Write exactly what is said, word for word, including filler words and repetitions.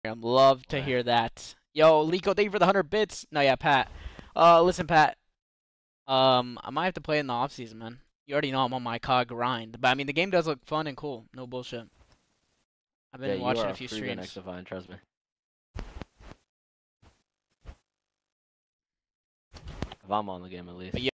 I'd love to hear that. Yo, Lico, thank you for the hundred bits. No, yeah, Pat. Uh, listen, Pat. Um, I might have to play in the off season, man. You already know I'm on my C O D grind, but I mean the game does look fun and cool. No bullshit. I've been yeah, watching you are a few a streams. XDefiant, trust me. If I'm on the game, at least. But yeah.